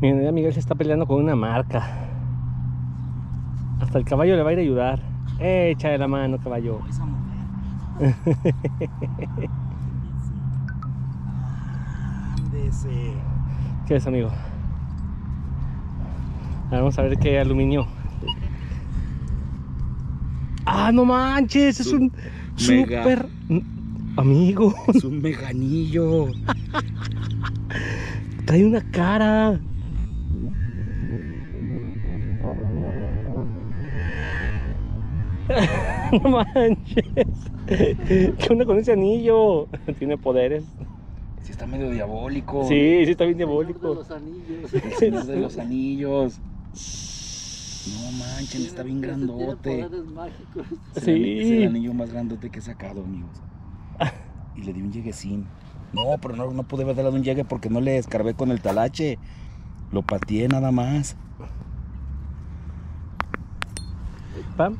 Miren, ya Miguel se está peleando con una marca. Hasta el caballo le va a ir a ayudar. Échale la mano, caballo. Esa mujer. Ándese. ¿Qué es, amigo? Vamos a ver qué aluminio. ¡Ah, no manches! Es un mega. super amigo. Es un meganillo. Trae una cara. No manches. ¿Qué onda con ese anillo? Tiene poderes. Sí, está medio diabólico. Sí, sí está bien diabólico. De los anillos. El Señor de los Anillos. No manchen, está bien grandote. Poderes mágicos. Es Sí. el anillo más grandote que he sacado, amigos. Y le di un lleguecín. No, pero no pude haber dado un llegue porque no le escarbé con el talache. Lo pateé nada más. Pam.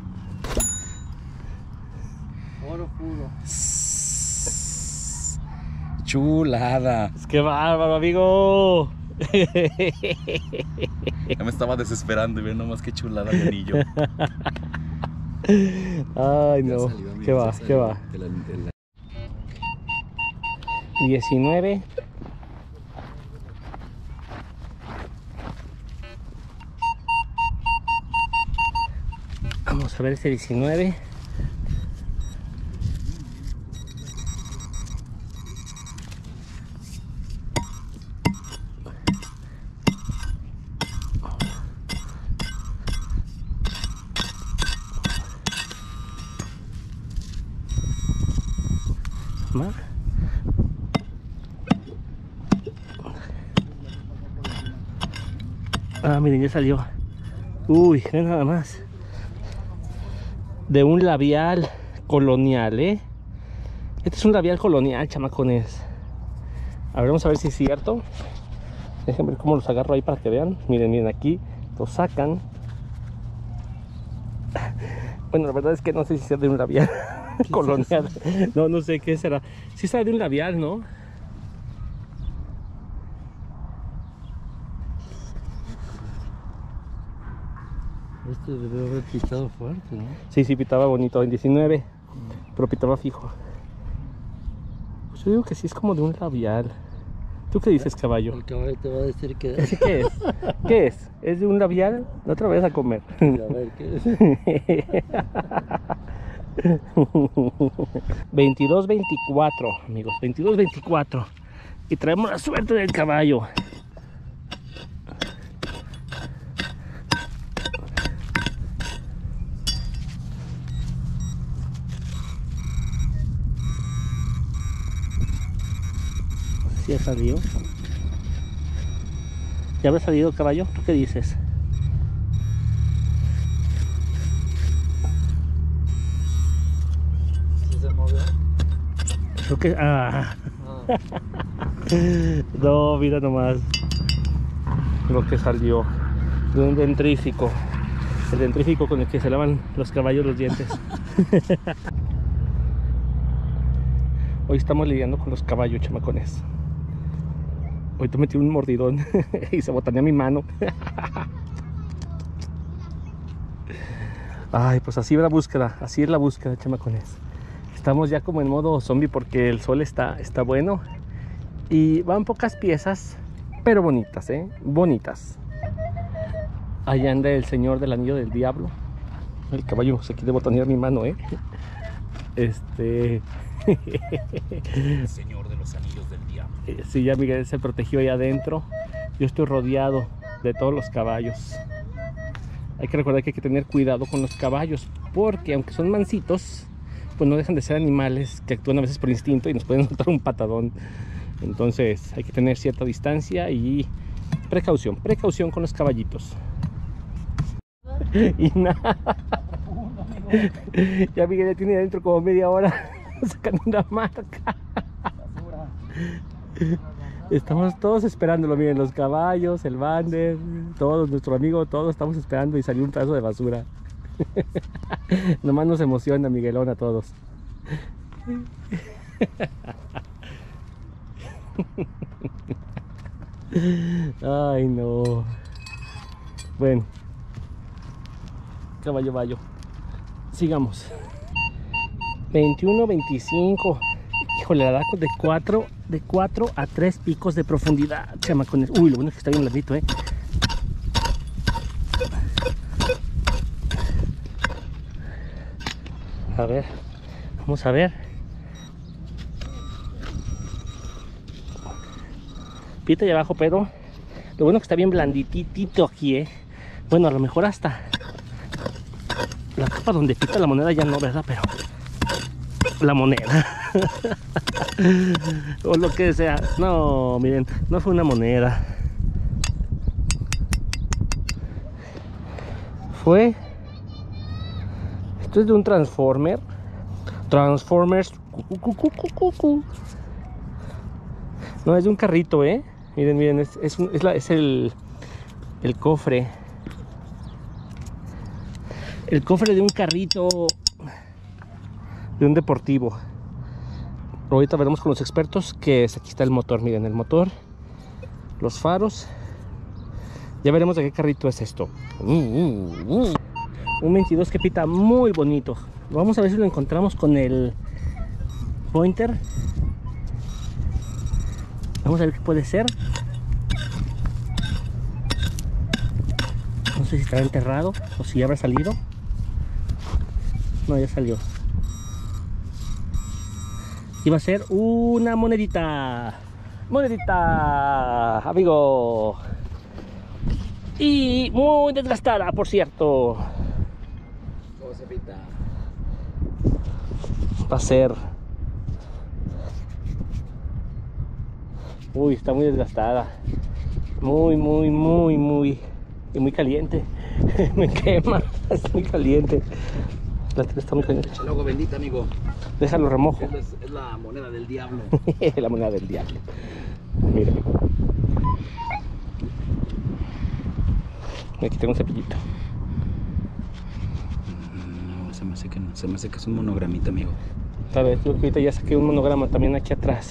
Oro puro. Chulada. Es que bárbaro, amigo. Ya me estaba desesperando y ve nomás qué chulada de anillo. Ay, no. ¿Qué va? ¿Qué va? 19. Vamos a ver ese 19. ¿Más? Ah, miren, ya salió. Uy, nada más. De un labial colonial, ¿eh? Este es un labial colonial, chamacones. A ver, vamos a ver si es cierto. Déjenme ver cómo los agarro ahí para que vean. Miren, miren, aquí los sacan. Bueno, la verdad es que no sé si sea de un labial colonial. No, no sé qué será. Sí será de un labial, ¿no? Este debe haber pitado fuerte, ¿no? Sí, sí, pitaba bonito en 19, pero pitaba fijo. Pues yo digo que sí es como de un labial. ¿Tú qué dices, caballo? El caballo te va a decir que ¿Ese qué es? ¿Qué es? ¿Es de un labial? No te lo vayas a comer. a ver qué es. 22-24, amigos, 22-24. Y traemos la suerte del caballo. ¿Sí ha salido? ¿Ya habrá salido, caballo? ¿Tú qué dices? ¿Sí se movió? Creo que... Ah. Ah, No, mira nomás lo que salió de un dentrífico. El dentrífico con el que se lavan los caballos los dientes. Hoy estamos lidiando con los caballos, chamacones. Hoy te metí un mordidón y se botanea mi mano. Ay, pues así es la búsqueda, chamacones. Estamos ya como en modo zombie porque el sol está bueno. Y van pocas piezas, pero bonitas, bonitas. Allá anda el señor del anillo del diablo. El caballo se quiere botanear mi mano, El Señor de los Anillos del Diablo. Sí, ya Miguel se protegió ahí adentro. Yo estoy rodeado de todos los caballos. Hay que recordar que hay que tener cuidado con los caballos, porque aunque son mansitos, pues no dejan de ser animales que actúan a veces por instinto y nos pueden soltar un patadón. Entonces hay que tener cierta distancia y precaución con los caballitos. Y nada. Ya Miguel ya tiene adentro como media hora sacando una marca. Estamos todos esperándolo, miren, los caballos, el bander, todos, nuestro amigo, todos estamos esperando y salió un pedazo de basura. Nomás nos emociona Miguelón a todos. Ay, no. Bueno. Caballo bayo. Sigamos. 21, 25. Híjole, la da de 4 a 3 picos de profundidad, chamacones. Uy, lo bueno es que está bien blandito, A ver, vamos a ver. Pita allá abajo, pero lo bueno es que está bien blanditito aquí, Bueno, a lo mejor hasta la capa donde pita la moneda ya no, ¿verdad? Pero la moneda o lo que sea. No, miren, no fue una moneda. Esto es de un Transformers. No, es de un carrito, Miren, es el cofre. El cofre de un carrito, de un deportivo. Ahorita veremos con los expertos que es. Aquí está el motor, miren el motor, los faros. Ya veremos de qué carrito es esto. Un 22 que pita muy bonito. Vamos a ver si lo encontramos con el pointer. Vamos a ver qué puede ser. No sé si estará enterrado o si ya habrá salido. No, ya salió. Y va a ser una monedita. Monedita, amigo. Y muy desgastada, por cierto. Va a ser. Uy, está muy desgastada. Muy y muy caliente. Me quema. Está muy caliente. La tela está muy caliente. Luego bendita, amigo. Déjalo remojo. Es la moneda del diablo. La moneda del diablo. Mira. Aquí tengo un cepillito. No, se me hace que no. Se me hace que es un monogramita, amigo. Tal vez, creo que ahorita ya saqué un monograma también aquí atrás.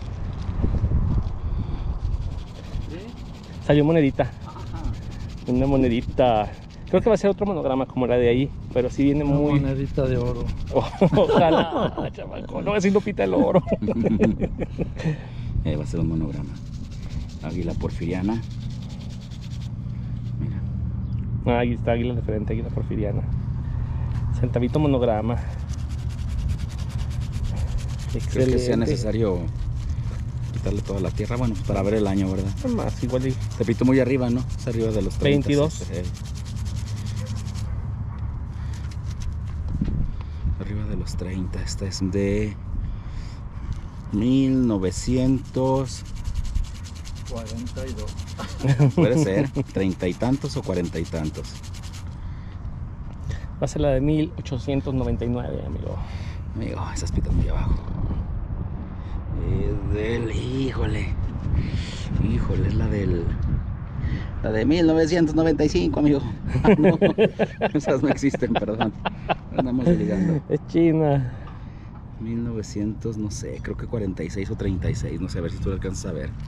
Salió monedita. Ajá. Una monedita. Creo que va a ser otro monograma como la de ahí, pero sí viene muy... Una monedita de oro. Ojalá, chamaco, no, así no pita el oro. Va a ser un monograma. Águila porfiriana. Mira. Ahí está águila de frente, águila porfiriana. Centavito monograma. ¿Crees que sea necesario quitarle toda la tierra? Bueno, para ver el año, ¿verdad? Más, igual y... Se pitó muy arriba, ¿no? Es arriba de los 30, 22. Arriba de los 30. Esta es de 1942. Puede ser 30 y tantos o 40 y tantos. Va a ser la de 1899, amigo. Amigo, esas pitas muy abajo. Híjole, es la de 1995, amigo. No, esas no existen, perdón. Andamos ligando. Es China. 1900, no sé, creo que 46 o 36. No sé, a ver si tú lo alcanzas a ver.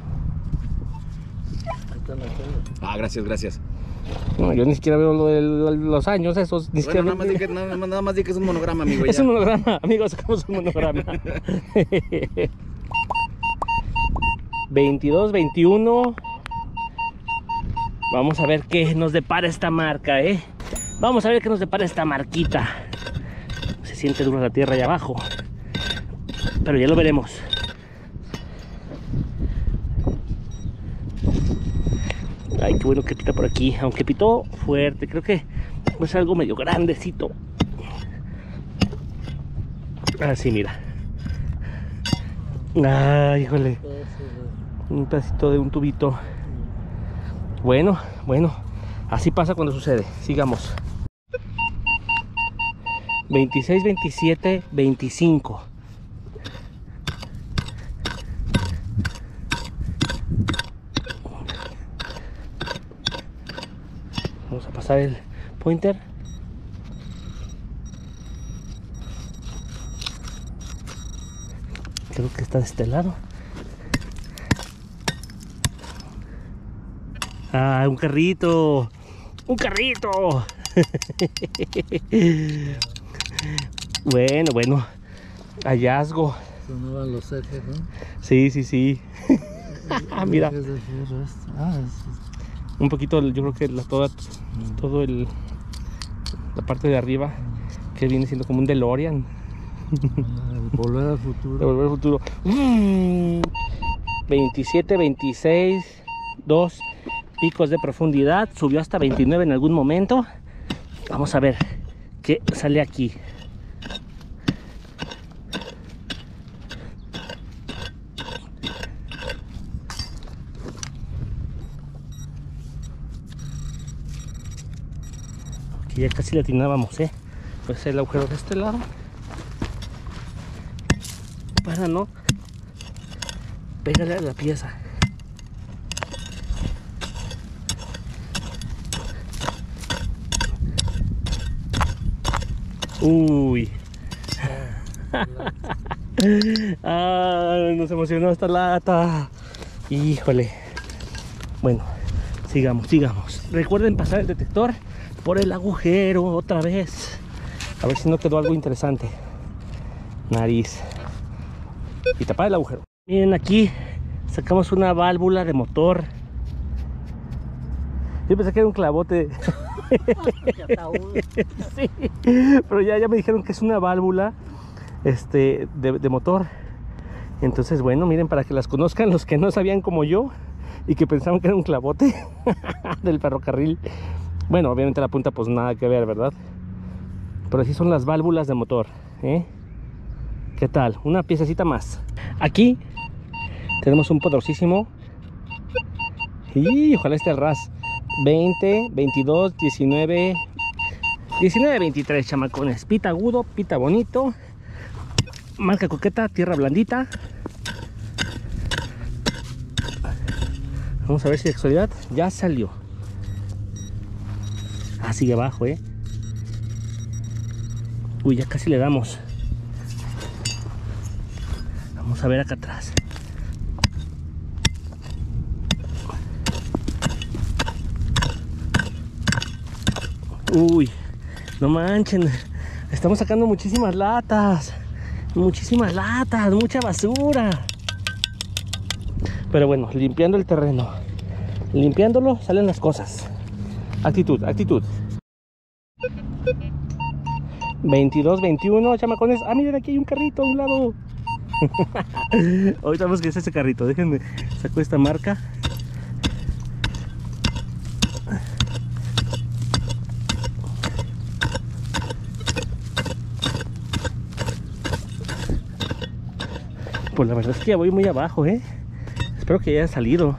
Ah, gracias. No, yo ni siquiera veo lo de los años esos. Ni Bueno, siquiera... nada más di que es un monograma, amigo. Es ya. un monograma, amigos, sacamos un monograma. 22, 21. Vamos a ver qué nos depara esta marca, Vamos a ver qué nos depara esta marquita. Se siente dura la tierra allá abajo, pero ya lo veremos. Ay, qué bueno que pita por aquí. Aunque pitó fuerte, creo que va a ser algo medio grandecito. Así, mira. Ay, híjole. Un pedacito de un tubito. Bueno, así pasa cuando sucede. Sigamos. 26, 27, 25. Vamos a pasar el pointer. Creo que está de este lado. Ah, un carrito. Un carrito. Bueno. Hallazgo. Sonaban los ejes, ¿no? Sí. Mira. Ejes de fierro esto. Ah, Un poquito, yo creo que todo la parte de arriba que viene siendo como un DeLorean. Volver al futuro. De Volver al Futuro. 27, 26, 2 picos de profundidad. Subió hasta 29 en algún momento. Vamos a ver qué sale aquí. Aquí ya casi le atinábamos, pues el agujero de este lado para no pegarle a la pieza. Uy. Nos emocionó esta lata. Híjole. Bueno, sigamos. Recuerden pasar el detector por el agujero otra vez. A ver si no quedó algo interesante. Nariz. Y tapar el agujero. Miren, aquí sacamos una válvula de motor. Yo pensé que era un clavote. Sí, pero ya me dijeron que es una válvula de motor. Entonces, bueno, miren, para que las conozcan los que no sabían como yo y que pensaban que era un clavote del ferrocarril. Bueno, obviamente la punta pues nada que ver, ¿verdad? Pero así son las válvulas de motor, ¿Qué tal? Una piececita más. Aquí tenemos un poderosísimo. Y ojalá esté al ras. 20, 22, 19, 23 chamacones. Pita agudo, pita bonito. Marca coqueta, tierra blandita. Vamos a ver si de casualidad ya salió. Ah, sigue abajo, Uy, ya casi le damos. Vamos a ver acá atrás. Uy, no manchen. Estamos sacando muchísimas latas. Mucha basura. Pero bueno, limpiando el terreno. Limpiándolo salen las cosas. Actitud. 22, 21, chamacones. Ah, miren, aquí hay un carrito a un lado. Ahorita vamos que es ese carrito. Déjenme, saco esta marca. Pues la verdad es que ya voy muy abajo, Espero que haya salido.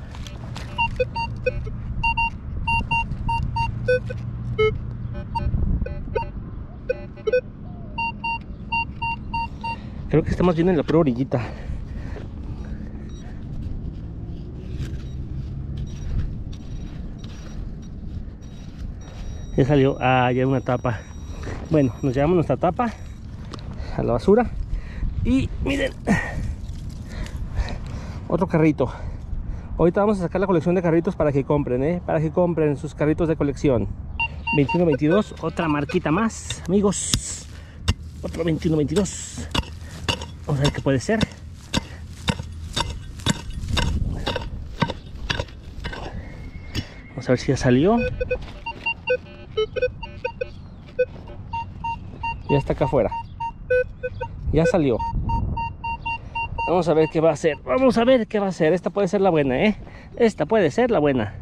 Creo que estamos bien en la pura orillita. Ya salió. Ah, ya hay una tapa. Bueno, nos llevamos nuestra tapa a la basura. Y miren, otro carrito. Ahorita vamos a sacar la colección de carritos para que compren, para que compren sus carritos de colección. 21-22, otra marquita más, amigos. Otro 21-22. Vamos a ver qué puede ser. Vamos a ver si ya salió. Ya está acá afuera. Ya salió. Vamos a ver qué va a hacer. Esta puede ser la buena, Esta puede ser la buena.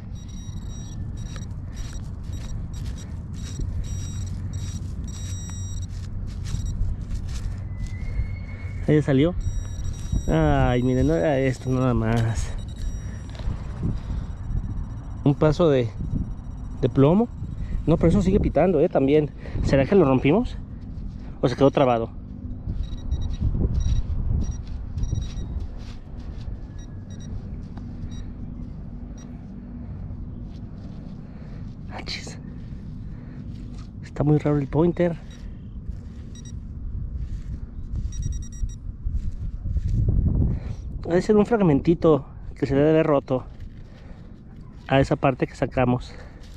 Ahí salió. Ay, miren, no era esto nada más. Un paso de plomo. No, pero eso sigue pitando, también. ¿Será que lo rompimos? ¿O se quedó trabado? Achis. Está muy raro el pointer. Debe ser un fragmentito que se debe haber roto. a esa parte que sacamos.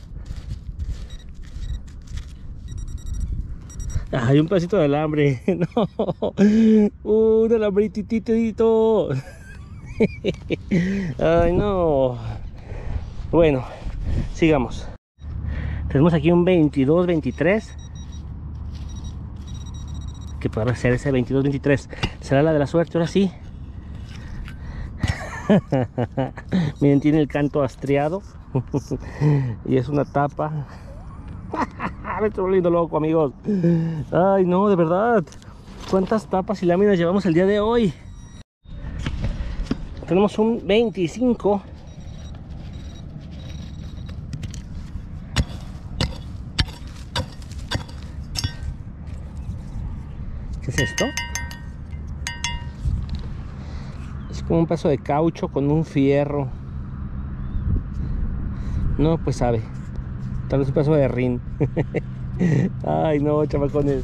Hay un pedacito de alambre. No, un alambrititito. Ay, no. Bueno, sigamos. Tenemos aquí un 22-23. ¿Qué podrá ser ese 22-23? ¿Será la de la suerte? Ahora sí. Miren, tiene el canto estriado. Y es una tapa. Me estoy volviendo loco, amigos. Ay, no, de verdad. ¿Cuántas tapas y láminas llevamos el día de hoy? Tenemos un 25. ¿Qué es esto? Es como un pedazo de caucho con un fierro. No, pues sabe. Tal vez un pedazo de rin. Ay, no, chamacones.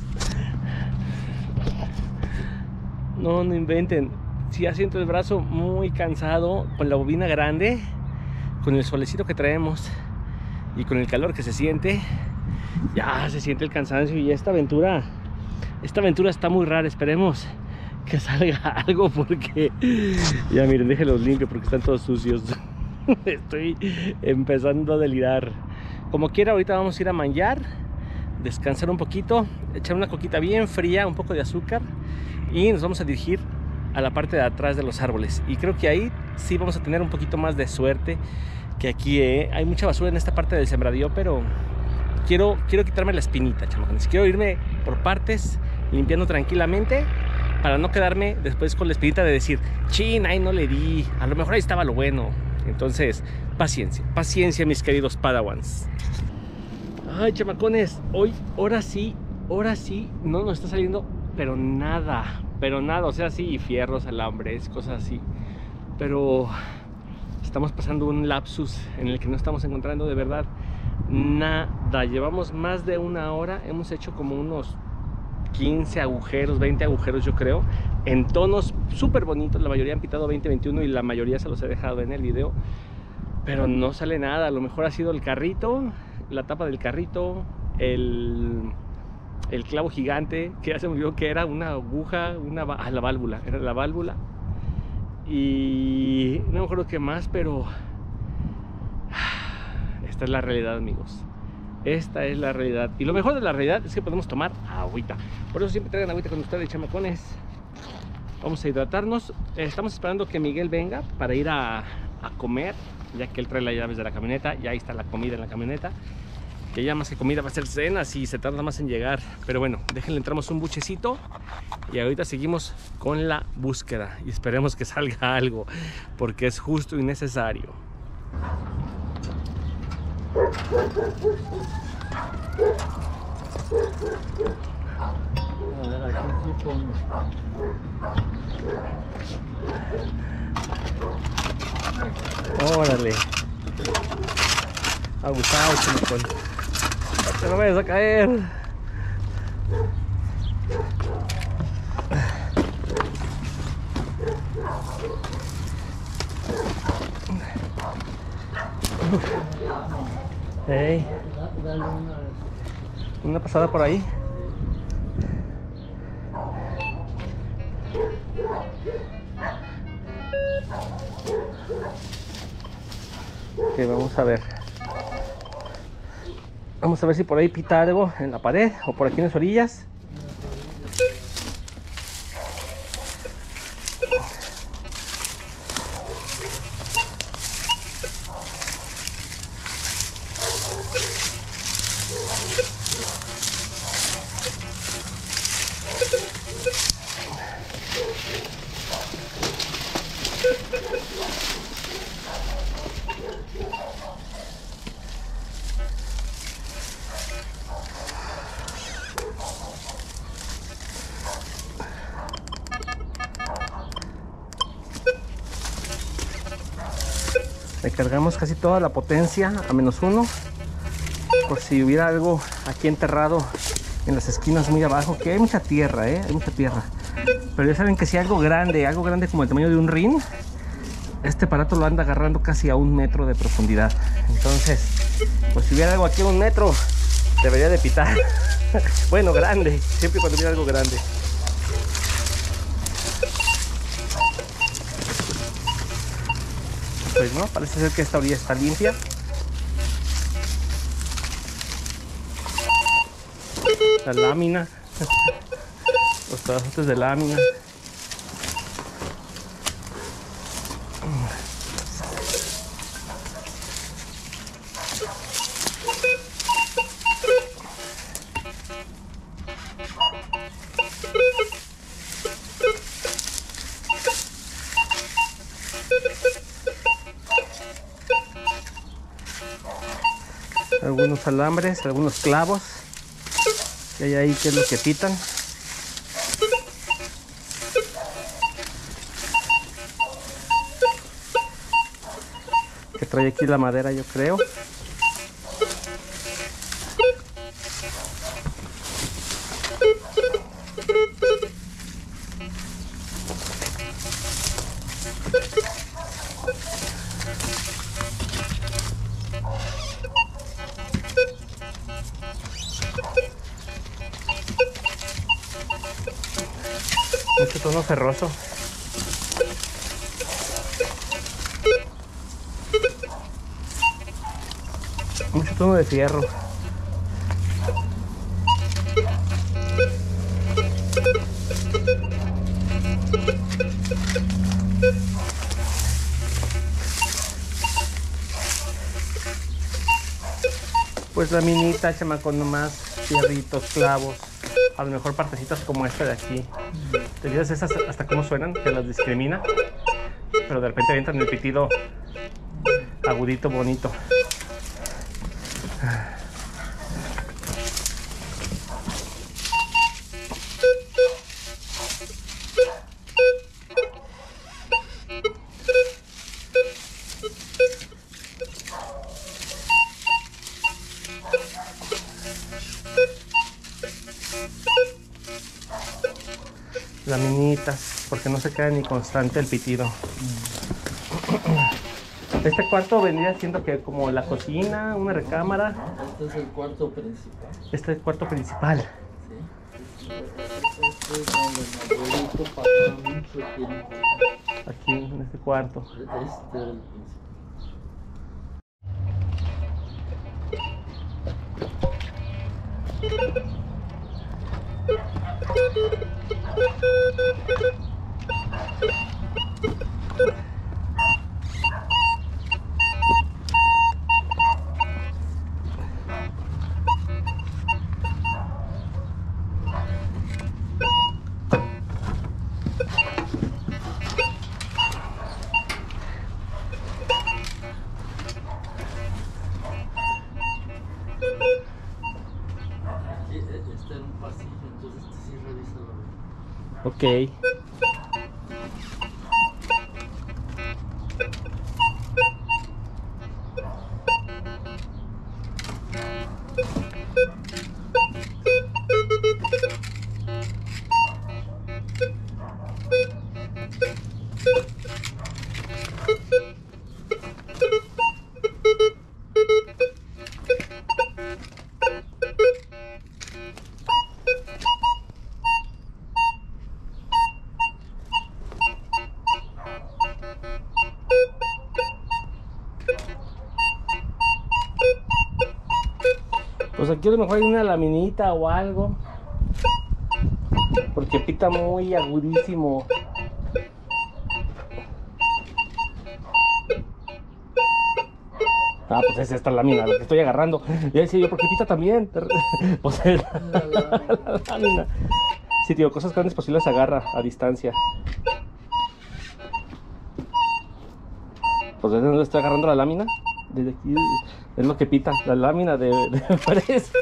No, no inventen. Sí, siento el brazo muy cansado con la bobina grande, con el solecito que traemos y con el calor que se siente. Ya se siente el cansancio y esta aventura está muy rara. Esperemos que salga algo porque ya miren, déjenlos limpio porque están todos sucios. Estoy empezando a delirar. Como quiera, ahorita vamos a ir a manjar, descansar un poquito, echar una coquita bien fría, un poco de azúcar y nos vamos a dirigir a la parte de atrás de los árboles. Y creo que ahí sí vamos a tener un poquito más de suerte que aquí. Hay mucha basura en esta parte del sembradío, pero quiero quitarme la espinita, chamacones. Quiero irme por partes, limpiando tranquilamente, para no quedarme después con la espinita de decir, chin, ahí no le di, a lo mejor ahí estaba lo bueno. Entonces, paciencia, paciencia, mis queridos padawans. Ay, chamacones, ahora sí, no nos está saliendo, pero nada, o sea, sí, fierros, alambres, cosas así. Pero estamos pasando un lapsus en el que no estamos encontrando de verdad nada. Llevamos más de una hora, hemos hecho como unos 15 agujeros, 20 agujeros yo creo, en tonos súper bonitos. La mayoría han pitado 20-21 y la mayoría se los he dejado en el video, pero no sale nada. A lo mejor ha sido el carrito, la tapa del carrito, el clavo gigante, que ya se me olvidó que era una aguja, la válvula, era la válvula, y no me acuerdo qué más, pero esta es la realidad, amigos. Esta es la realidad. Y lo mejor de la realidad es que podemos tomar agüita. Por eso siempre traigan agüita con ustedes, chamacones. Vamos a hidratarnos. Estamos esperando que Miguel venga para ir a comer, ya que él trae las llaves de la camioneta. Ya ahí está la comida en la camioneta. Que ya más que comida va a ser cena, si se tarda más en llegar. Pero bueno, déjenle, entramos un buchecito y ahorita seguimos con la búsqueda. Y esperemos que salga algo, porque es justo y necesario. A ver, aquí sí pongo. Órale. Abusado, chamacón. No te me vayas a caer. Hey. Dale Una pasada por ahí. Ok, vamos a ver. Vamos a ver si por ahí pita algo en la pared o por aquí en las orillas. Le cargamos casi toda la potencia a -1 por si hubiera algo aquí enterrado en las esquinas muy abajo, que hay mucha tierra, hay mucha tierra. Pero ya saben que si algo grande como el tamaño de un rin, este aparato lo anda agarrando casi a 1 metro de profundidad. Entonces, pues si hubiera algo aquí a 1 metro, debería de pitar. Bueno, grande, siempre y cuando hubiera algo grande. Pues no, parece ser que esta orilla está limpia. La lámina, los pedazos de lámina. Algunos alambres, algunos clavos que hay ahí, que es lo que pitan. Que trae aquí la madera, yo creo. Mucho tono ferroso. Mucho tono de fierro. Pues la minita, chamaco, nomás fierritos, clavos. A lo mejor partecitas como esta de aquí. ¿Te fijas esas hasta cómo suenan? Que las discrimina. Pero de repente entran en el pitido agudito, bonito. Laminitas, porque no se queda ni constante el pitido. Este cuarto vendría siendo que como la cocina, una recámara. Este es el cuarto principal. Este es el cuarto principal. Sí. Este es donde mi abuelito pasaba mucho tiempo. Aquí en este cuarto. Este era el principal. Este era un pasillo, entonces este sí revisa la. Ok. Pues aquí a lo mejor hay una laminita o algo, porque pita muy agudísimo. Ah, pues es esta lámina la que estoy agarrando. Ya decía yo, ¿por qué pita también? Pues es la lámina. Sí, tío, cosas grandes pues sí las agarra a distancia. Pues ¿desde dónde estoy agarrando la lámina? Desde aquí es lo que pita, la lámina de fresca.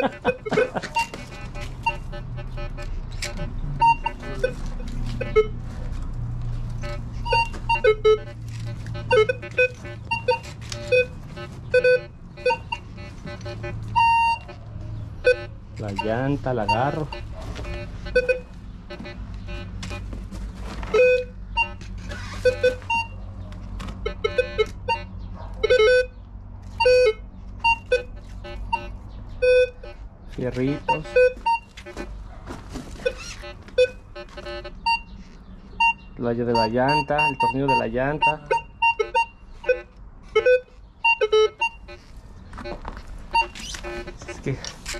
La llanta, la agarro. Fierritos. La de la llanta, el tornillo de la llanta. Es que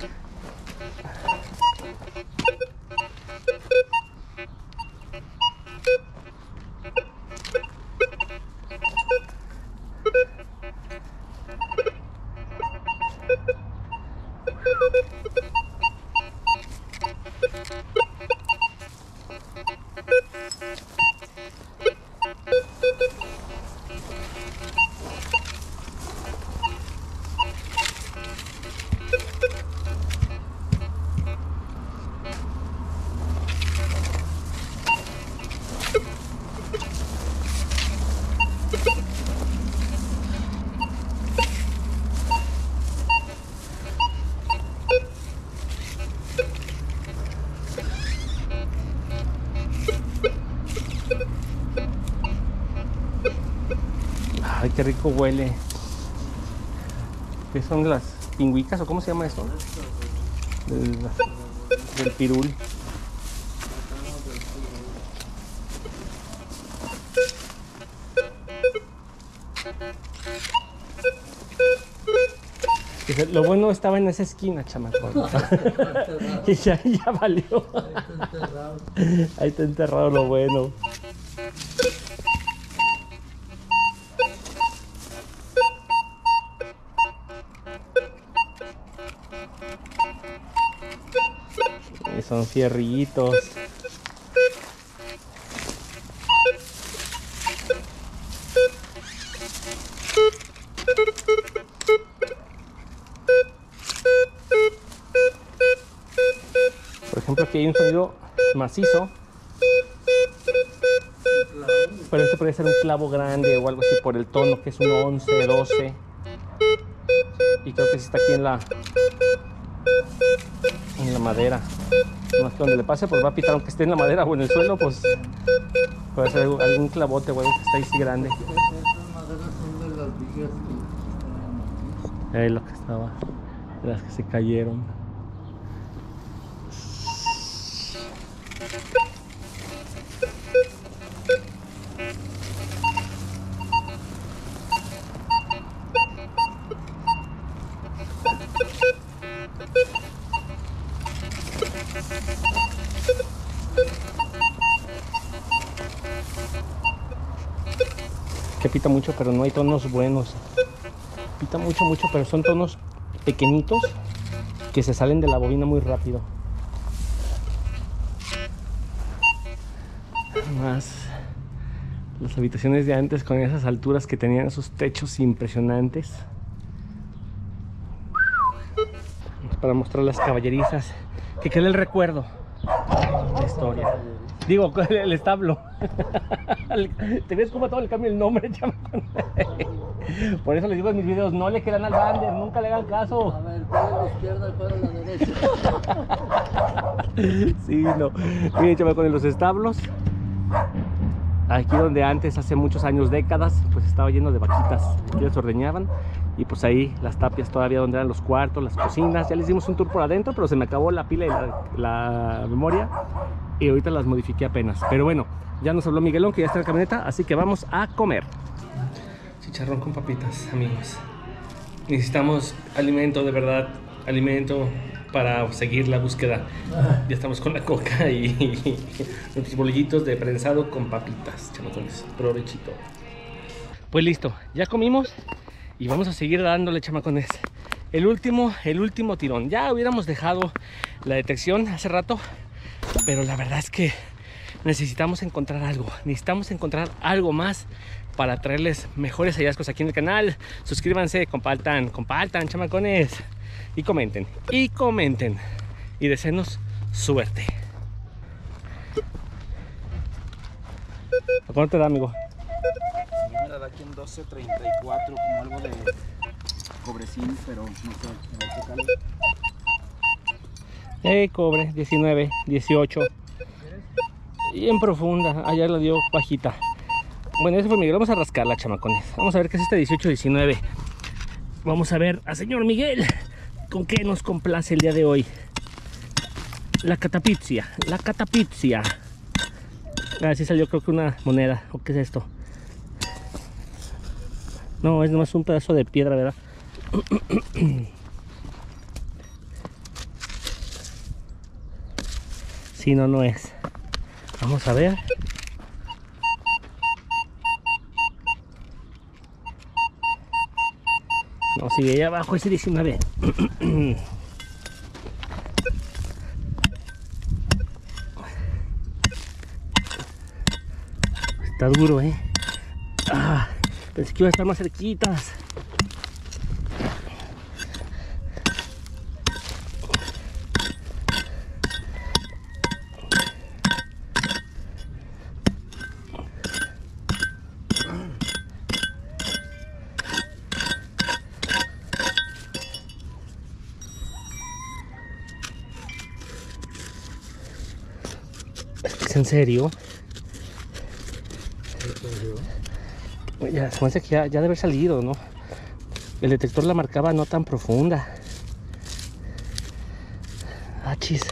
ay, qué rico huele. ¿Qué son las pingüicas o cómo se llama esto? Del pirul. Lo bueno estaba en esa esquina, chamaco. Y ya valió. Ahí está enterrado lo bueno. Y son fierritos. Por ejemplo, aquí hay un sonido macizo, pero este puede ser un clavo grande o algo así por el tono, que es un 11, 12. Y creo que sí está aquí en la madera. Más que donde le pase, pues va a pitar, aunque esté en la madera o en el suelo, pues puede ser algún clavote o algo que está ahí sí grande. Estas maderas son de las vigas que están aquí. Lo que estaba, de las que se cayeron. Que pita mucho, pero no hay tonos buenos. Pita mucho, pero son tonos pequeñitos que se salen de la bobina muy rápido. Además, las habitaciones de antes con esas alturas que tenían esos techos impresionantes. Para mostrar las caballerizas, que quede el recuerdo de la historia. Digo, el establo. ¿Te ves cómo todo le cambia el nombre, chamaco? Por eso les digo en mis videos, no le quedan al bander, nunca le hagan caso. A ver, ¿cuál es la izquierda y cuál es la derecha? Sí, no. Miren, chamaco, en los establos, aquí donde antes, hace muchos años, décadas, pues estaba lleno de vaquitas. Aquí las ordeñaban. Y pues ahí las tapias todavía donde eran los cuartos, las cocinas. Ya les dimos un tour por adentro, pero se me acabó la pila y la memoria. Y ahorita las modifiqué apenas. Pero bueno, ya nos habló Miguelón que ya está en la camioneta, así que vamos a comer. Chicharrón con papitas, amigos. Necesitamos alimento, de verdad, alimento para seguir la búsqueda. Ya estamos con la coca y nuestros bolillitos de prensado con papitas, chamacones. Provechito. Pues listo, ya comimos. Y vamos a seguir dándole, chamacones. El último tirón. Ya hubiéramos dejado la detección hace rato, pero la verdad es que necesitamos encontrar algo. Necesitamos encontrar algo más para traerles mejores hallazgos aquí en el canal. Suscríbanse, compartan, chamacones. Y comenten. Y deseenos suerte. ¿A cuánto te da, amigo? Me la da aquí en 12.34, como algo de cobrecín, pero no sé, Cobre, 19, 18. Bien profunda, ayer la dio bajita. Bueno, ese fue Miguel, vamos a rascarla, chamacones. Vamos a ver qué es este 18, 19. Vamos a ver a señor Miguel ¿Con qué nos complace el día de hoy? La catapixia, la catapixia. Así salió, creo que una moneda. ¿O qué es esto? No, es nomás un pedazo de piedra, ¿verdad? Sí, no, no es. Vamos a ver. No, sigue allá abajo ese 19. Está duro, pensé que iba a estar más cerquitas. ¿Es en serio? Ya, se me hace que ya debe haber salido, ¿no? El detector la marcaba no tan profunda. Ah, chis.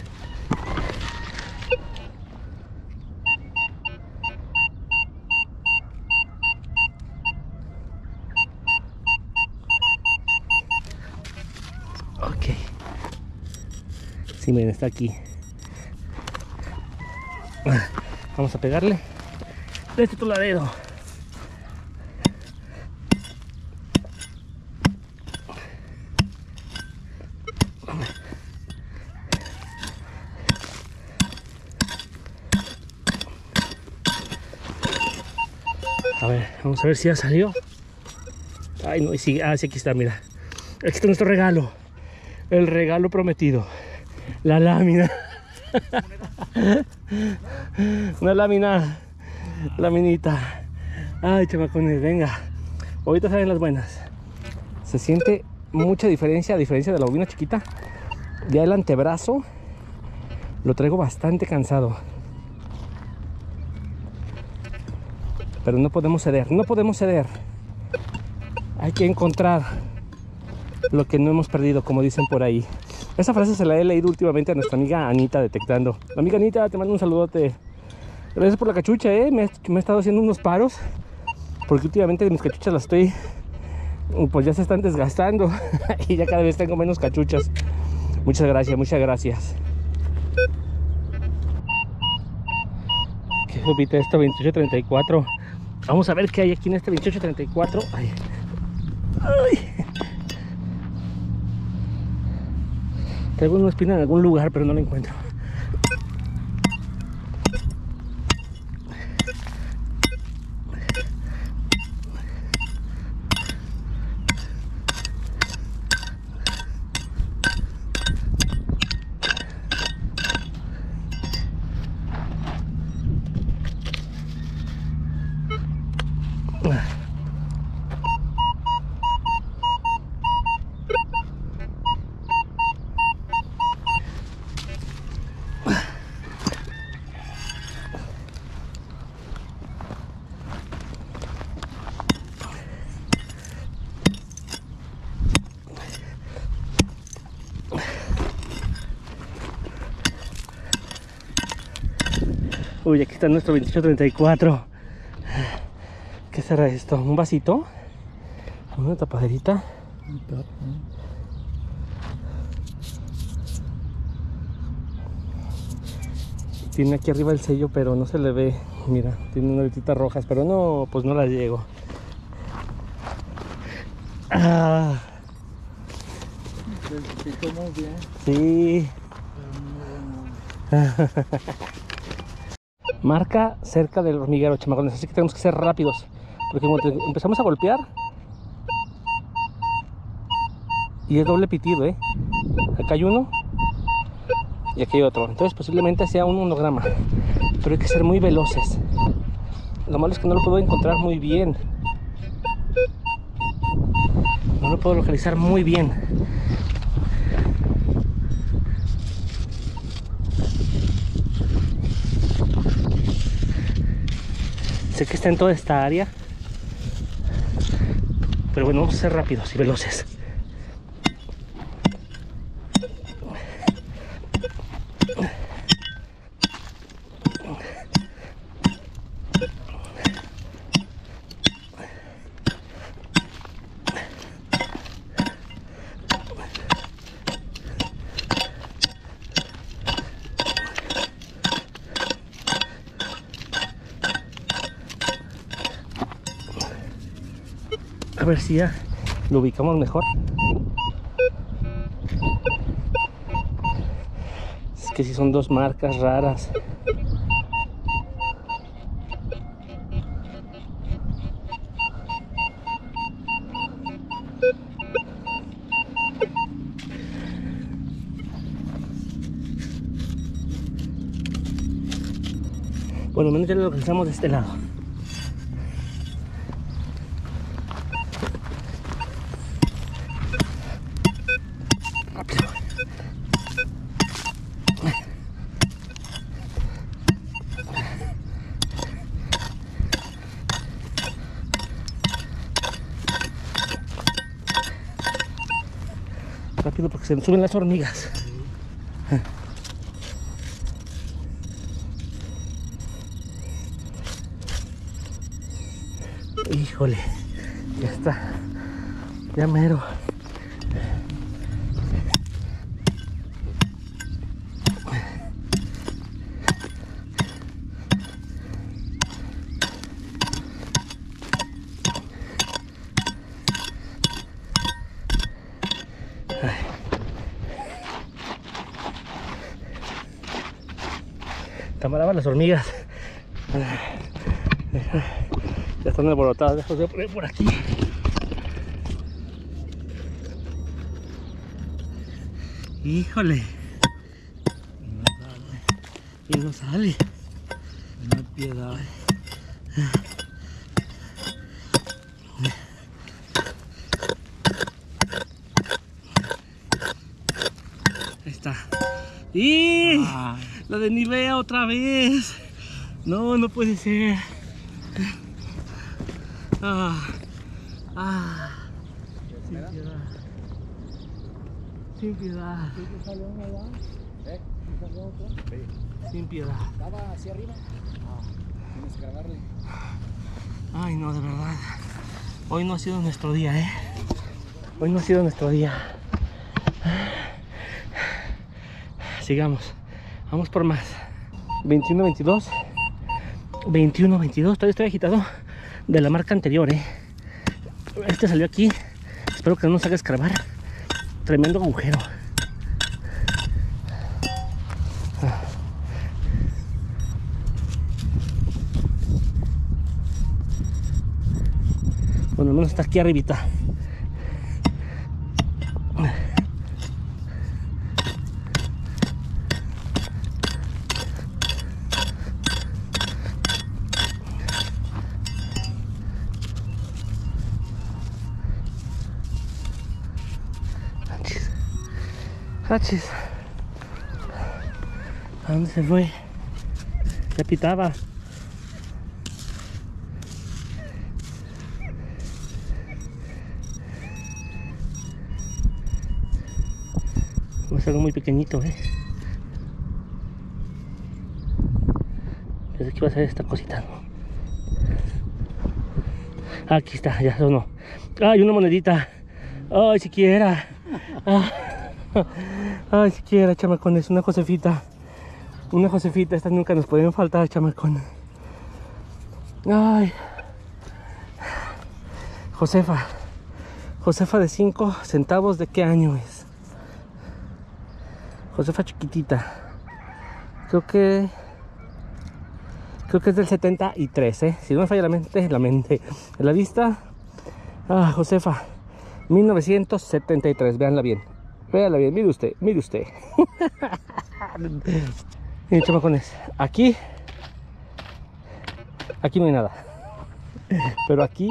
Ok. Sí, miren, está aquí. Vamos a pegarle de este toladero. A ver, vamos a ver si ya salió. Ay, no, y sí, sí, aquí está, mira. Aquí está nuestro regalo. El regalo prometido. La lámina. Una lámina. Laminita. Ay, chamacones, venga. Ahorita salen las buenas. Se siente mucha diferencia, a diferencia de la bobina chiquita. Ya el antebrazo lo traigo bastante cansado. Pero no podemos ceder, no podemos ceder. Hay que encontrar lo que no hemos perdido, como dicen por ahí. Esa frase se la he leído últimamente a nuestra amiga Anita Detectando. Amiga Anita, te mando un saludote. Gracias por la cachucha, me he estado haciendo unos paros. Porque últimamente mis cachuchas las estoy... Pues ya se están desgastando. Y ya cada vez tengo menos cachuchas. Muchas gracias, muchas gracias. ¿Qué repite esto? 2834. Vamos a ver qué hay aquí en este 2834. Ay. Ay. Traigo una espina en algún lugar, pero no la encuentro. Uy, aquí está nuestro 2834. ¿Qué será esto? ¿Un vasito? ¿Una tapaderita? Tiene aquí arriba el sello, pero no se le ve. Mira, tiene unas letritas rojas, pero no, pues no las llego. Ah. Se picó muy bien. Sí. Marca cerca del hormiguero, chamacones, así que tenemos que ser rápidos. Porque cuando empezamos a golpear, y es doble pitido, acá hay uno y aquí hay otro. Entonces posiblemente sea un monograma, pero hay que ser muy veloces. Lo malo es que no lo puedo encontrar muy bien. No lo puedo localizar muy bien. Sé que está en toda esta área, pero bueno, vamos a ser rápidos y veloces. A ver si ya lo ubicamos mejor. Es que sí son dos marcas raras. Bueno, menos ya lo localizamos de este lado. Rápido. Rápido porque se nos suben las hormigas. Híjole, ya está, ya mero. Están bravas las hormigas. Ya están alborotadas. Déjame poner por aquí. Híjole. Y no sale. No hay piedad. Ahí está. ¡Y! La de Nivea otra vez. No, no puede ser. Sin piedad. Sin piedad. Sin piedad. ¿Estaba hacia arriba? Tienes que grabarle. Ay, no, de verdad. Hoy no ha sido nuestro día, ¿eh? Hoy no ha sido nuestro día. Sigamos. Vamos por más. 21-22. 21-22. Todavía estoy agitado de la marca anterior, ¿eh? Este salió aquí. Espero que no nos haga escarbar. Tremendo agujero. Bueno, al menos está aquí arribita. Hachis. ¿A dónde se fue? Ya pitaba. Es algo muy pequeñito, Pensé que iba a ser esta cosita, ¿no? Aquí está, ya sonó. ¡Ay, una monedita! ¡Ay, siquiera! Ay, siquiera, chamacones, una Josefita. Una Josefita, estas nunca nos pueden faltar, chamacones. Ay. Josefa. Josefa de 5 centavos, ¿de qué año es? Josefa chiquitita. Creo que es del 73, ¿eh? Si no me falla la mente. En la vista. Josefa. 1973, véanla bien. Véanla bien, mire usted. Miren, chamacones, aquí no hay nada. Pero aquí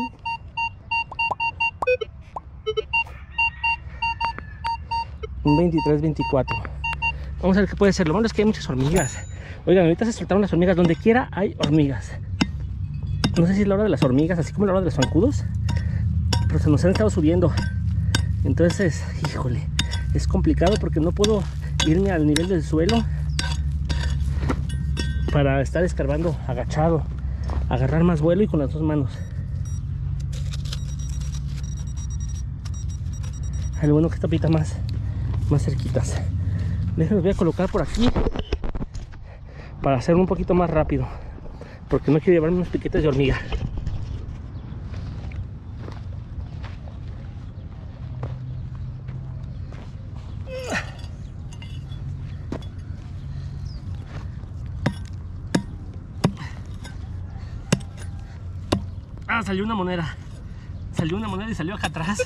un 23, 24. Vamos a ver qué puede ser. Lo malo es que hay muchas hormigas. Oigan, ahorita se soltaron las hormigas. Donde quiera hay hormigas. No sé si es la hora de las hormigas, así como la hora de los zancudos, pero se nos han estado subiendo. Entonces, híjole, es complicado porque no puedo irme al nivel del suelo para estar escarbando agachado, agarrar más vuelo y con las dos manos. Lo bueno que esta pita más cerquitas. Déjenme, voy a colocar por aquí para hacerlo un poquito más rápido, porque no quiero llevarme unos piquetes de hormiga. salió una moneda. Salió una moneda y salió acá atrás.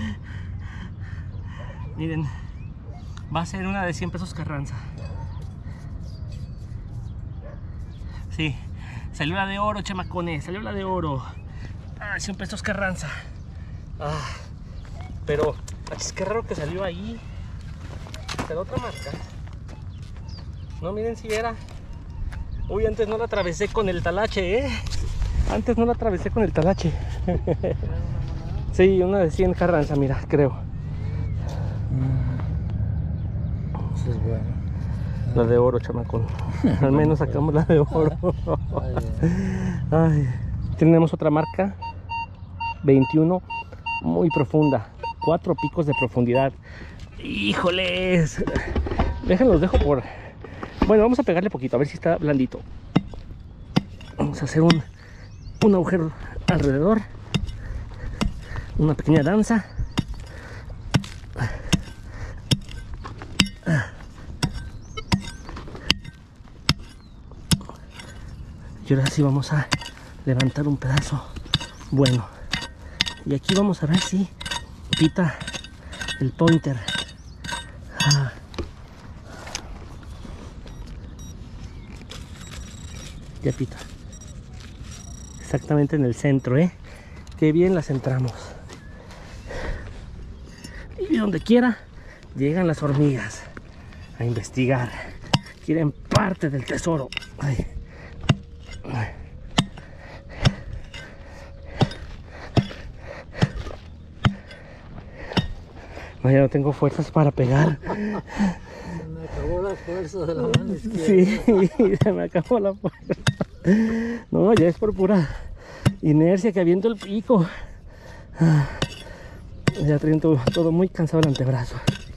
Miren, va a ser una de 100 pesos Carranza. Sí, salió la de oro, chamacones, salió la de oro. 100 pesos Carranza. Pero es que raro que salió ahí. Pero otra marca. No, miren si era. Uy, antes no la atravesé con el talache, Antes no la atravesé con el talache. Sí, una de 100 Carranza, mira, creo. Eso es bueno. La de oro, chamacón. Al menos sacamos la de oro. Ay, tenemos otra marca 21, muy profunda, 4 picos de profundidad. Híjoles, déjenlos dejo por... Bueno, vamos a pegarle poquito, a ver si está blandito. Vamos a hacer un agujero alrededor, una pequeña danza. Y ahora sí vamos a levantar un pedazo bueno. Y aquí vamos a ver si pita el pointer. Ya pita. Exactamente en el centro, Qué bien la centramos. Y donde quiera llegan las hormigas a investigar. Quieren parte del tesoro. Ay. No, ya no tengo fuerzas para pegar. Se me acabó la fuerza de la mano izquierda. Sí, se me acabó la fuerza. No, ya es por pura inercia que aviento el pico. Ya traigo todo muy cansado el antebrazo.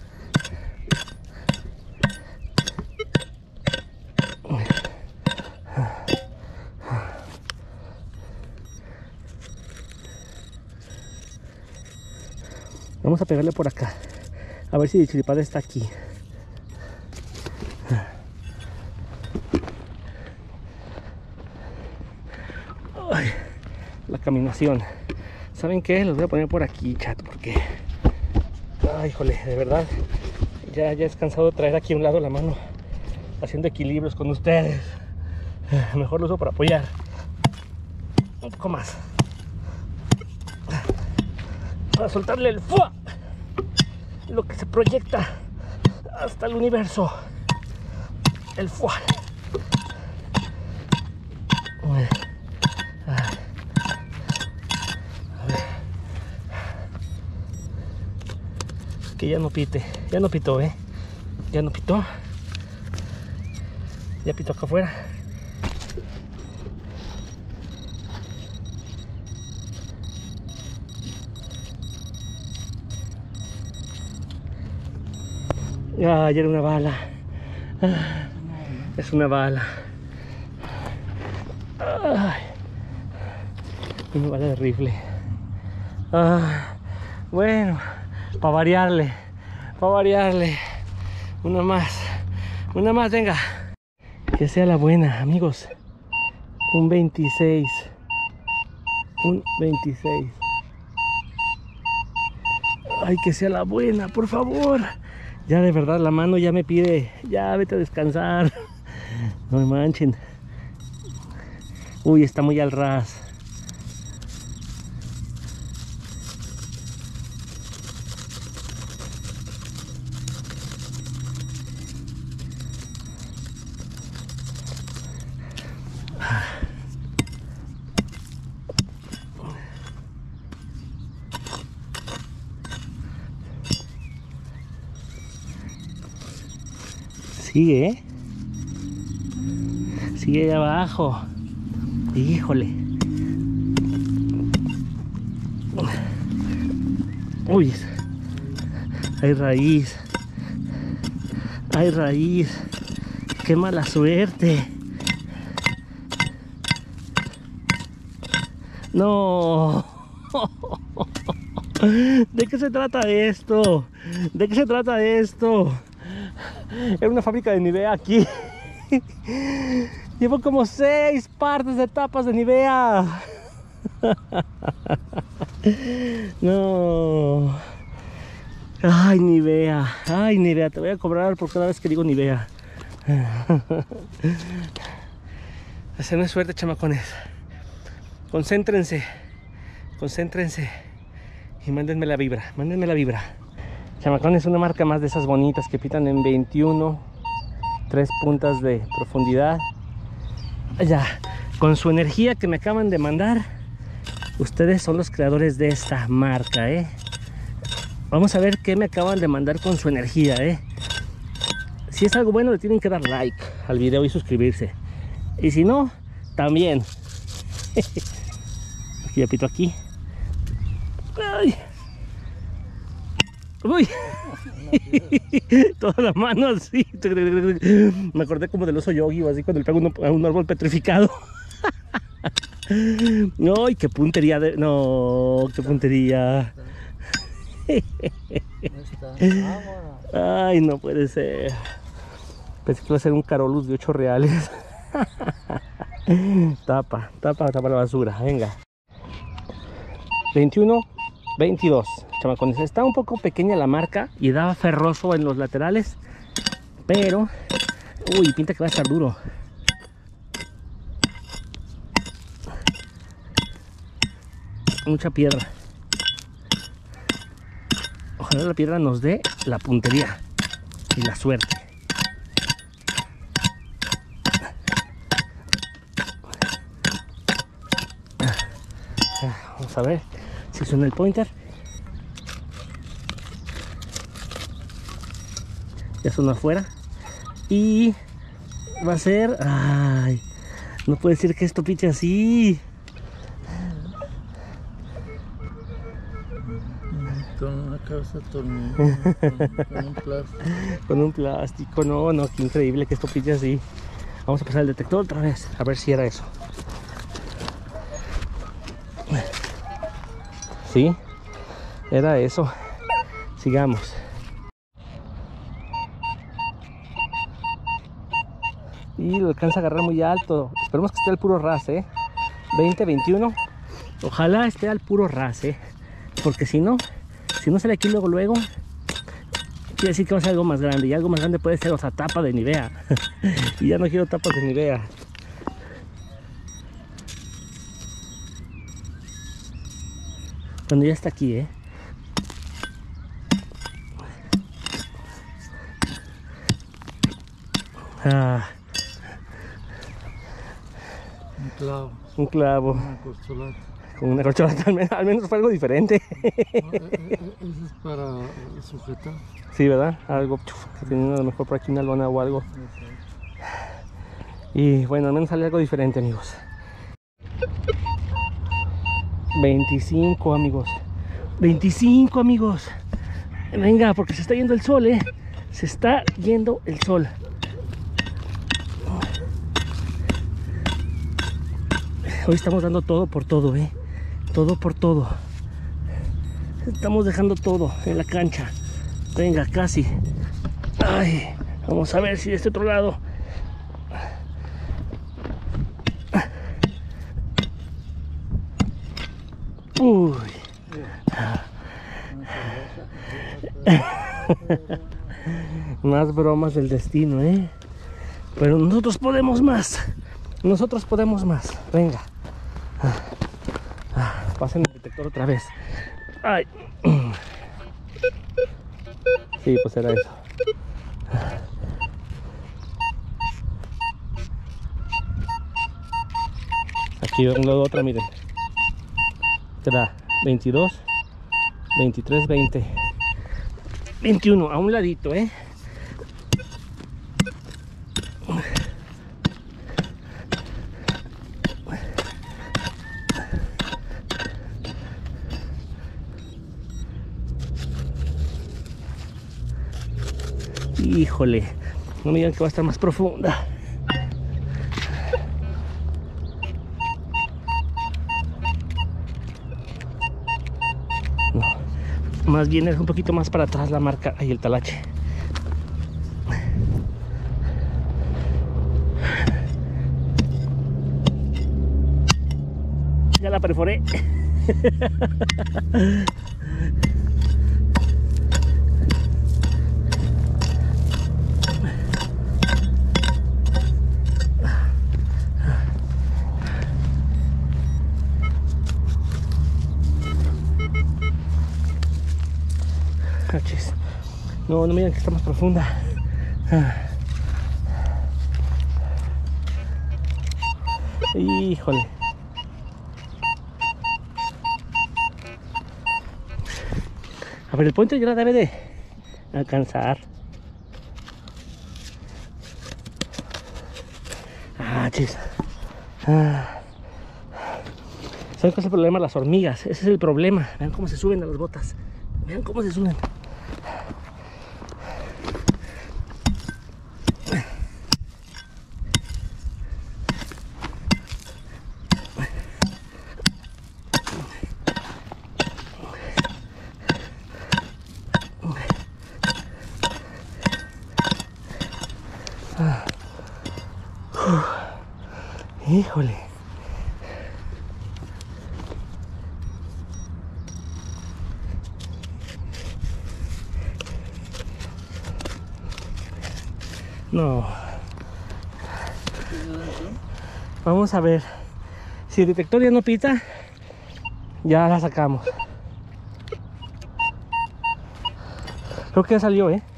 Vamos a pegarle por acá. A ver si el chiripada está aquí. Ay, la caminación. ¿Saben qué? Los voy a poner por aquí, chat, porque... Ay, híjole, de verdad. Ya es cansado de traer aquí a un lado la mano, haciendo equilibrios con ustedes. Mejor lo uso para apoyar. Un poco más. Para soltarle el fuá, lo que se proyecta hasta el universo, el fuá. Que ya no pite, ya no pitó, ya no pitó, ya pitó acá afuera. Ay, era una bala. Es una bala. Ay, una bala de rifle. Bueno, para variarle. Una más, venga. Que sea la buena, amigos. Un 26. Ay, que sea la buena, por favor. Ya de verdad la mano ya me pide, ya vete a descansar. No me manchen. Uy, está muy al ras. Sigue, sigue ahí abajo. Híjole. Uy, hay raíz. Qué mala suerte. No. ¿De qué se trata esto? Era una fábrica de Nivea aquí. Llevo como 6 partes de tapas de Nivea. No. Ay, Nivea. Ay, Nivea. Te voy a cobrar por cada vez que digo Nivea. Esa no es suerte, chamacones. Concéntrense. Concéntrense. Y mándenme la vibra. Mándenme la vibra. Chamacones es una marca más de esas bonitas que pitan en 21. 3 puntas de profundidad. Ya. Con su energía que me acaban de mandar. Ustedes son los creadores de esta marca, Vamos a ver qué me acaban de mandar con su energía, Si es algo bueno, le tienen que dar like al video y suscribirse. Y si no, también. Aquí ya pito aquí. Ay. Uy. Toda la mano así. Me acordé como del oso Yogi o así cuando le pego a un árbol petrificado. No, qué puntería de... No, qué puntería. Ay, no puede ser. Pensé que iba a ser un Carolus de 8 reales. Tapa la basura. Venga. 21, 22. Chamacones, está un poco pequeña la marca y da ferroso en los laterales. Pero... Uy, pinta que va a estar duro. Mucha piedra. Ojalá la piedra nos dé la puntería y la suerte. Vamos a ver si suena el pointer. Ya suena afuera. Y va a ser... Ay, no puede ser que esto piche así. Con una cabeza de tornillo, con un plástico. Con un plástico, no, qué increíble que esto piche así. Vamos a pasar el detector otra vez, a ver si era eso. Sí, era eso. Sigamos. Y lo alcanza a agarrar muy alto. Esperemos que esté al puro ras, 20, 21. Ojalá esté al puro ras, porque si no sale aquí luego, quiere decir que va a ser algo más grande. Y algo más grande puede ser otra tapa de Nivea. Y ya no quiero tapas de Nivea. Cuando ya está aquí, Un clavo. Un clavo. Una corcholata. Con una corcholata al menos fue algo diferente. Eso es para sujetar. Sí, ¿verdad? Algo que tenía a lo mejor por aquí una lona o algo. Y bueno, al menos sale algo diferente, amigos. 25, amigos. 25, amigos. Venga, porque se está yendo el sol, Se está yendo el sol. Hoy estamos dando todo por todo, todo por todo. Estamos dejando todo en la cancha. Venga, casi. Ay, vamos a ver si de este otro lado. Uy. Más bromas del destino, Pero nosotros podemos más. Nosotros podemos más. Venga. Pasen el detector otra vez. Ay. Sí, pues era eso. Aquí un lado otra, miren. Será 22, 23, 20, 21, a un ladito, Híjole, no me digan que va a estar más profunda. No, más bien es un poquito más para atrás la marca y el talache. Ya la perforé. Achis. No, no miren que está más profunda. Híjole. A ver, el puente ya la debe de alcanzar. Chis. ¿Saben cuál es el problema? Las hormigas. Ese es el problema. Vean cómo se suben a las botas. Vean cómo se suben. Híjole. No. Vamos a ver. Si el detector ya no pita, ya la sacamos. Creo que ya salió, ¿eh?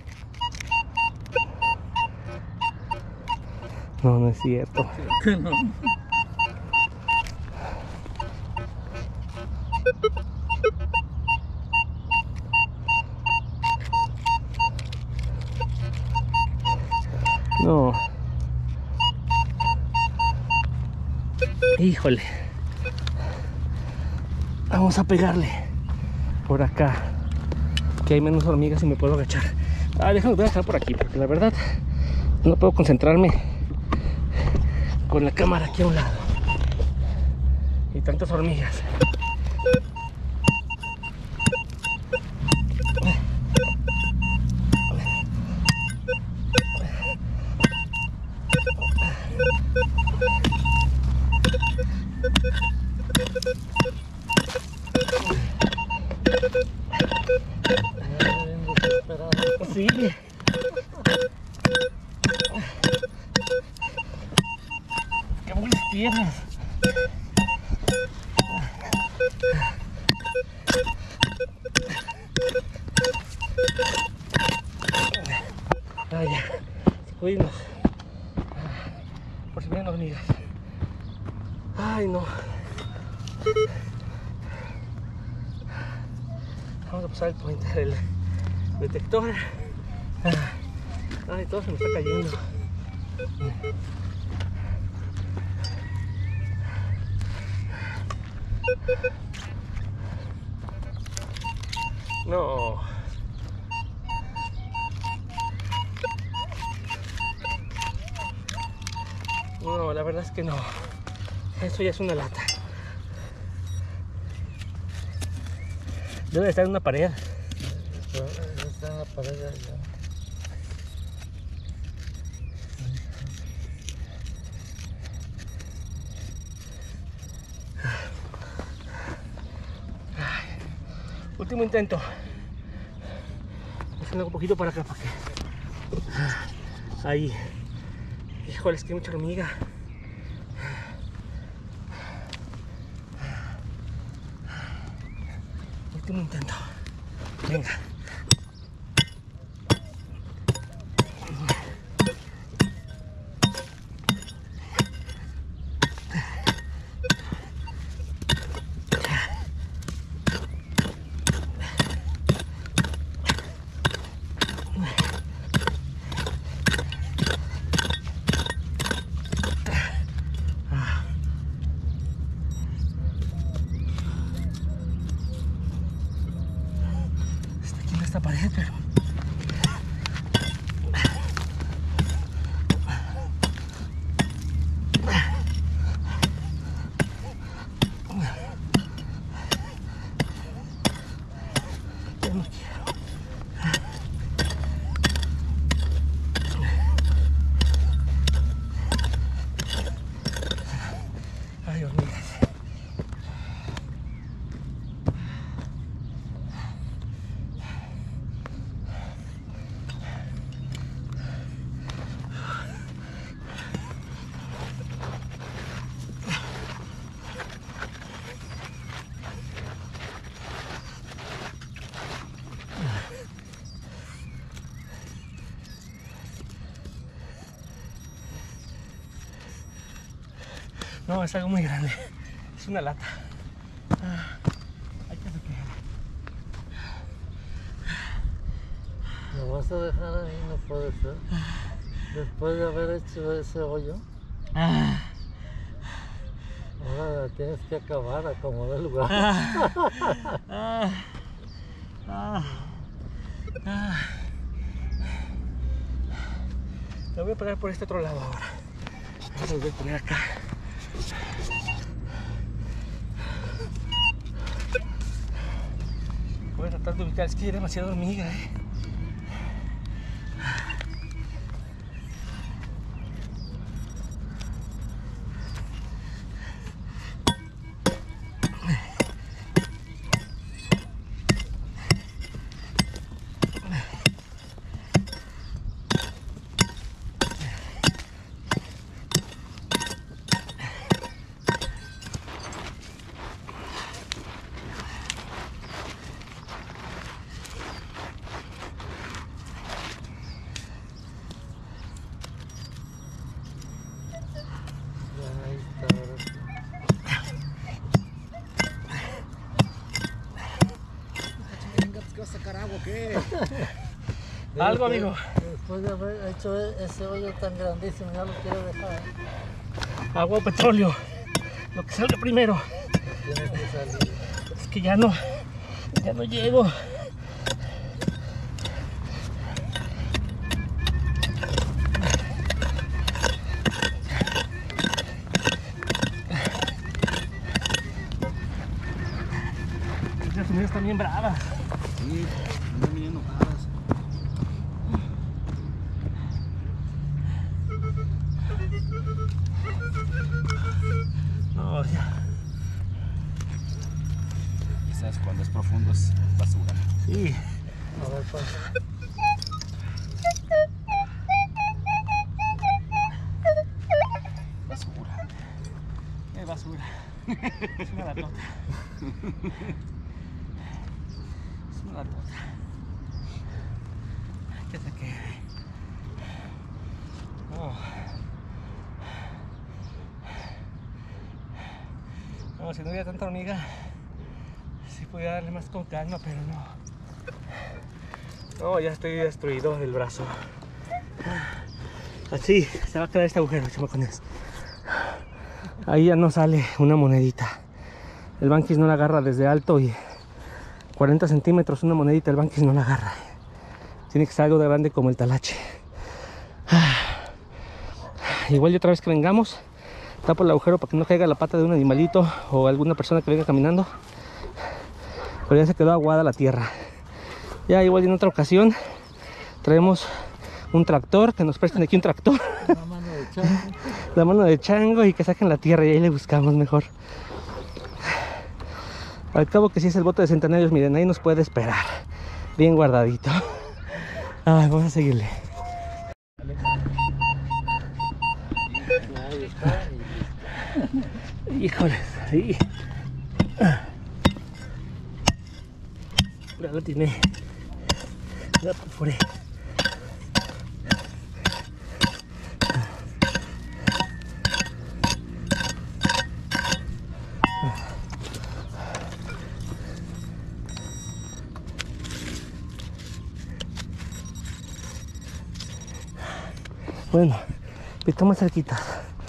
No, no es cierto. No. No. Híjole. Vamos a pegarle por acá, que hay menos hormigas y me puedo agachar. Déjame, voy a dejar por aquí, porque la verdad no puedo concentrarme con la cámara aquí a un lado y tantas hormigas. Sí. Qué buenas piernas. Ah, ya. Sacudimos. Por si vienen hormigas. Ay, no. Vamos a pasar el pointer del detector. Ay, todo se me está cayendo. No. No, la verdad es que no. Eso ya es una lata. Debe de estar en una pared. Está en la pared allá. Último intento. Haciendo un poquito para acá, para que. Ahí. Híjole, es que hay mucha hormiga. Último intento. Venga. Está aquí en esta pared, pero... yo no quiero. Ay, hormigas. No, es algo muy grande. Es una lata. Hay que sacar. ¿Lo vas a dejar ahí? No puede ser. Después de haber hecho ese hoyo, ahora la tienes que acabar, acomodar el lugar. Lo voy a pegar por este otro lado ahora. Lo voy a poner acá. Voy a tratar de ubicar, es que hay demasiada hormiga, Ahí está, ahora sí. ¿Qué vas a sacar agua o qué? Algo, amigo. Después de haber hecho ese hoyo tan grandísimo, ya lo quiero dejar. Agua o petróleo. Lo que salga primero. Tiene que salir. Es que ya no llego. Las hormigas están bien bravas. Sí, andan bien enojadas. No, ya. Quizás cuando es profundo es basura. Sí. A ver, pasa. Basura. Es basura. Es una latota. Es una latota. ¿Qué saqué? No. No, si no hubiera tanta hormiga, sí podía darle más con calma, pero no. No, ya estoy destruido del brazo. Así se va a quedar este agujero, chamacones. Ahí ya no sale una monedita. El banquis no la agarra desde alto y 40 centímetros una monedita, el banquis no la agarra. Tiene que ser algo de grande como el talache. Igual y otra vez que vengamos, tapo el agujero para que no caiga la pata de un animalito o alguna persona que venga caminando. Pero ya se quedó aguada la tierra. Ya igual en otra ocasión traemos un tractor, que nos presten aquí un tractor. La mano de chango. La mano de chango y que saquen la tierra y ahí le buscamos mejor. Al cabo que si es el bote de centenarios, miren, ahí nos puede esperar. Bien guardadito. Ay, vamos a seguirle. Ahí está. Y Híjoles, ahí. Ya lo tiene. Ya perforé. Bueno, pito más cerquita.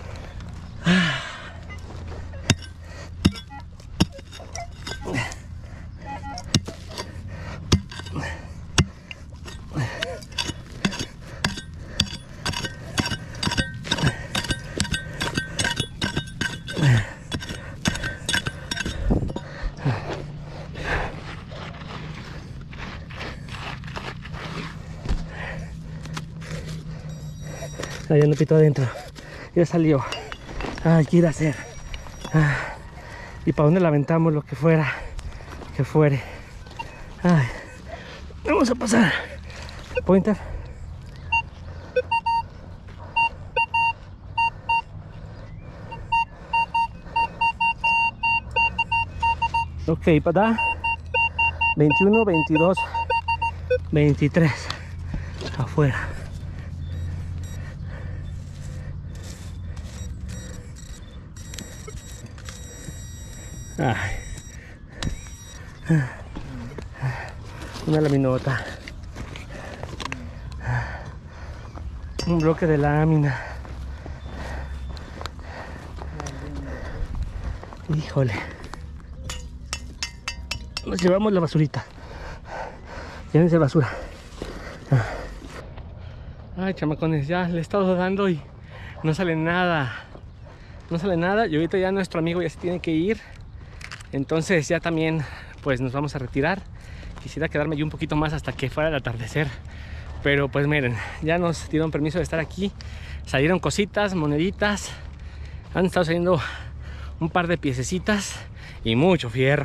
Ya no pito adentro. Ya salió. Ay, ¿qué ir a hacer? ¿Y para dónde la aventamos? Lo que fuera. Que fuere. Ay. Vamos a pasar. Pointer. Ok, para 21, 22, 23. Afuera. Ay. Una laminota. Un bloque de lámina. Híjole. Nos llevamos la basurita. Llévense basura. Ay, chamacones, ya le he estado dando y no sale nada. No sale nada y ahorita ya nuestro amigo ya se tiene que ir. Entonces ya también pues nos vamos a retirar. Quisiera quedarme yo un poquito más hasta que fuera el atardecer. Pero pues miren, ya nos dieron permiso de estar aquí. Salieron cositas, moneditas. Han estado saliendo un par de piececitas y mucho fierro.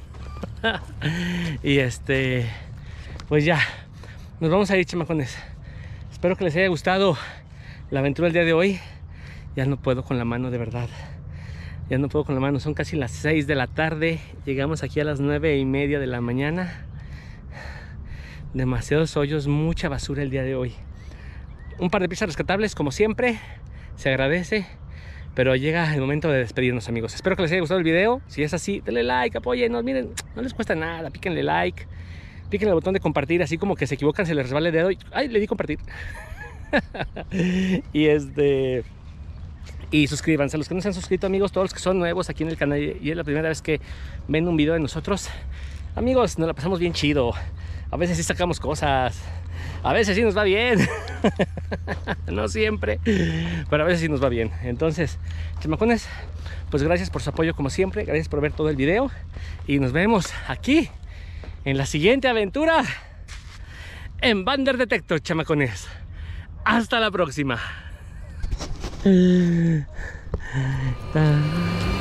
Y pues ya, nos vamos a ir, chamacones. Espero que les haya gustado la aventura del día de hoy. Ya no puedo con la mano, de verdad. Ya no puedo con la mano, son casi las 6 de la tarde. Llegamos aquí a las 9:30 de la mañana. Demasiados hoyos, mucha basura el día de hoy. Un par de piezas rescatables, como siempre. Se agradece. Pero llega el momento de despedirnos, amigos. Espero que les haya gustado el video. Si es así, denle like, apóyennos. Miren, no les cuesta nada. Píquenle like. Píquenle el botón de compartir. Así como que se equivocan, se les resbala el dedo. ¡Ay, le di compartir! Y suscríbanse. A los que no se han suscrito, amigos, todos los que son nuevos aquí en el canal y es la primera vez que ven un video de nosotros. Amigos, nos la pasamos bien chido. A veces sí sacamos cosas. A veces sí nos va bien. No siempre, pero a veces sí nos va bien. Entonces, chamacones, pues gracias por su apoyo como siempre. Gracias por ver todo el video. Y nos vemos aquí en la siguiente aventura en Bander Detector, chamacones. Hasta la próxima.